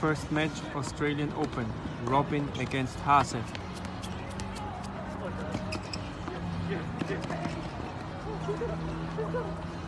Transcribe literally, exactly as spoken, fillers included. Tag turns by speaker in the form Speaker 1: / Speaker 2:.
Speaker 1: First match, Australian Open, Robin against Haase.
Speaker 2: Yeah, yeah.